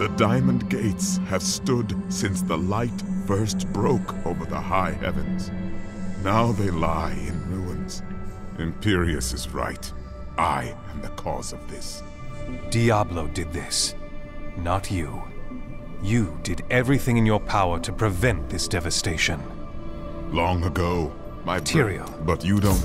The Diamond Gates have stood since the light first broke over the high heavens. Now they lie in ruins. Imperius is right. I am the cause of this. Diablo did this, not you. You did everything in your power to prevent this devastation. Long ago, my Tyrael. But you don't...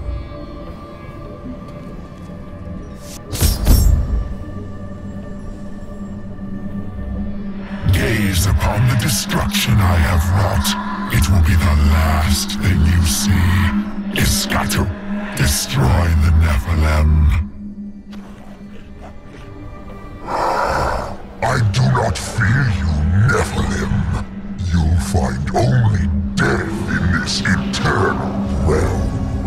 Gaze upon the destruction I have wrought. It will be the last thing you see. Iskato, destroy the Nephilim. I do not fear you, Nephilim. You'll find only death in this eternal realm.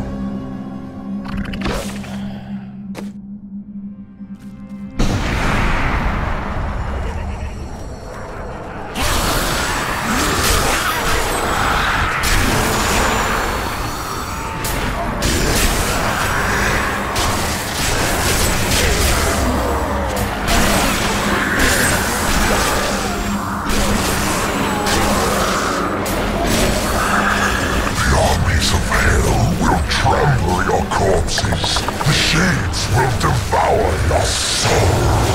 The shades will devour your soul.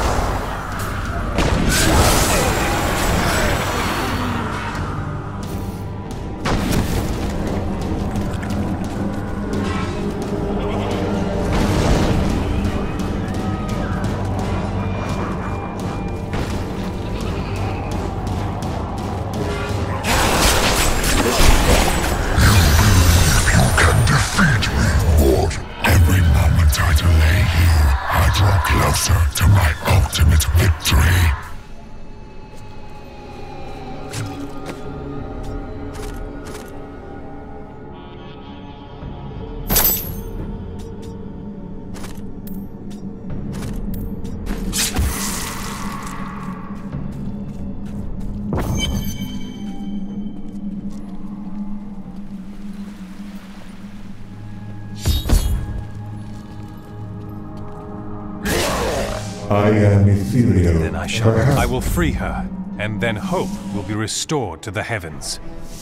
Closer to my ultimate victory. I am ethereal. Then I will free her, and then hope will be restored to the heavens.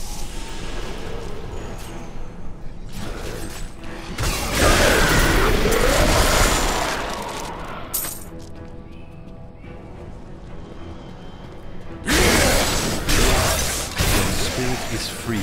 The spirit is free.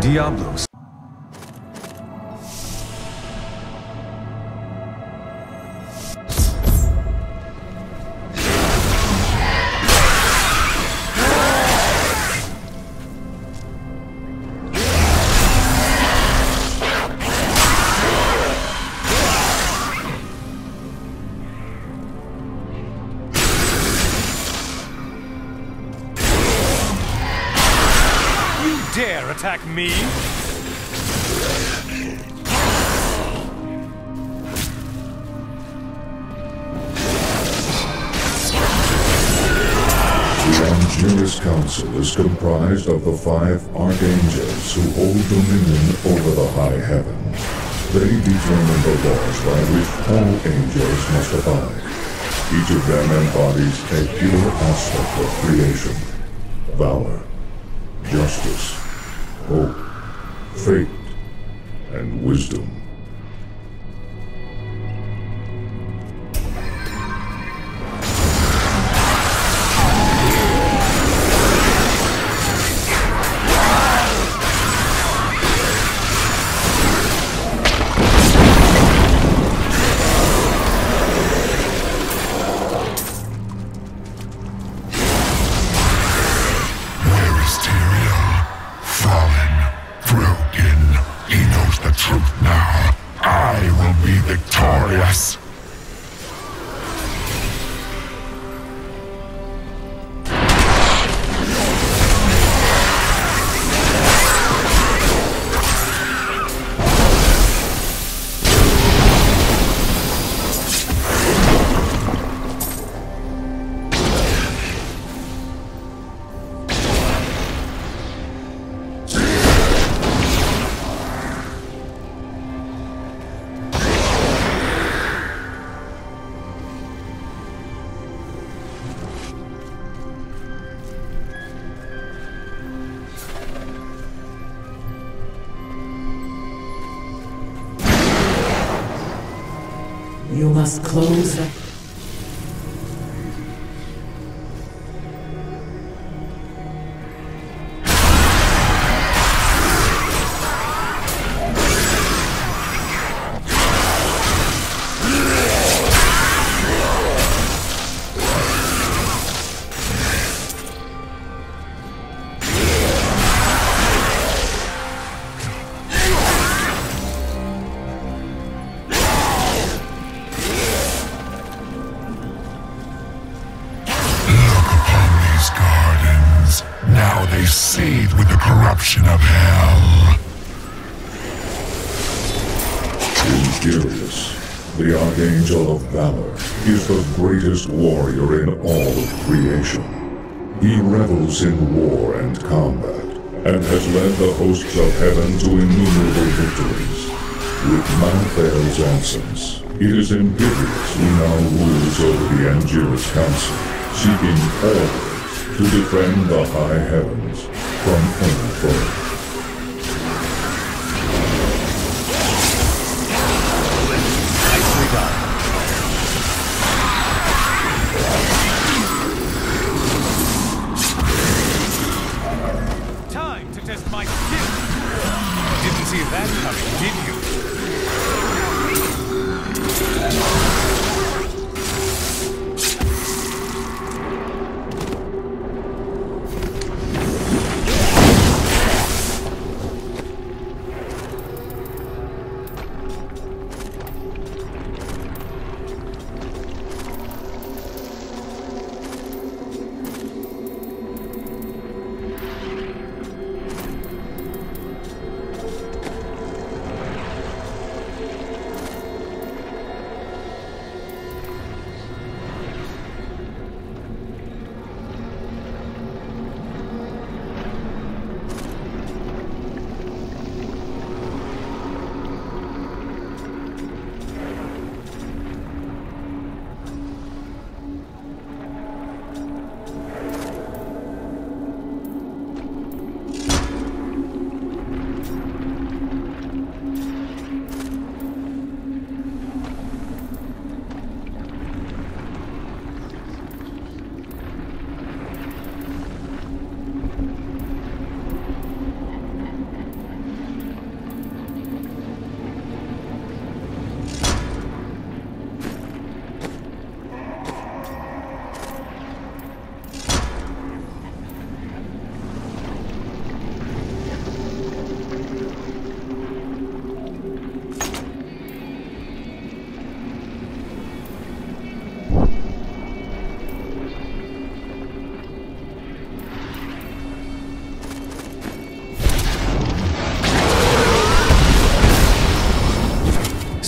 Diablos. Dare attack me? The Angelus Council is comprised of the 5 Archangels who hold dominion over the high heavens. They determine the laws by which all angels must abide. Each of them embodies a pure aspect of creation: valor, justice, hope, fate, and wisdom. Victorious! You must close the... Now they seethe with the corruption of hell. Imperius, the Archangel of Valor, is the greatest warrior in all of creation. He revels in war and combat, and has led the hosts of heaven to innumerable victories. With Malthael's absence, it is Imperius who now rules over the Angelus Council, seeking always to defend the high heavens from any foe. Time to test my skill! Didn't see that coming, did you?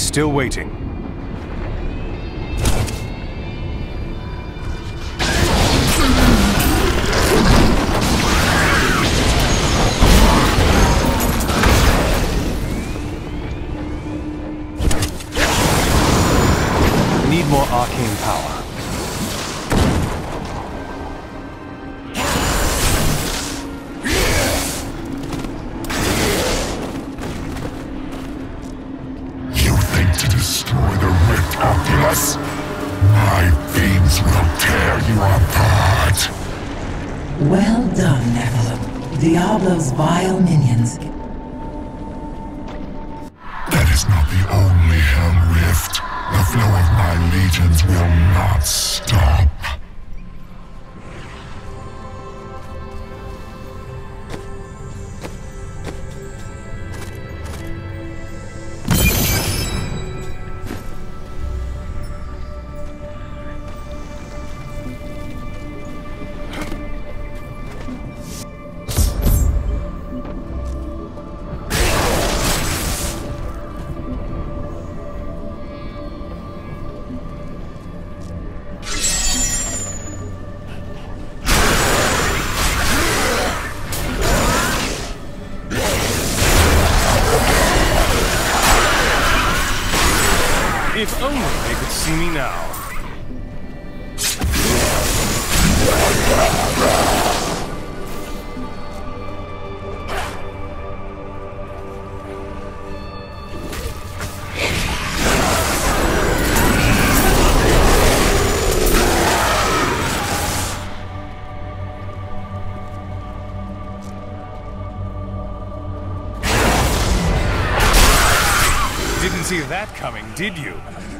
still waiting. Need more arcane power. You think to destroy the Rift Oculus? My fiends will tear you apart! Well done, Nephilim. Diablo's vile minions. That is not the only Helm Rift. The flow of my legions will not stop. If only they could see me now. Didn't see that coming, did you?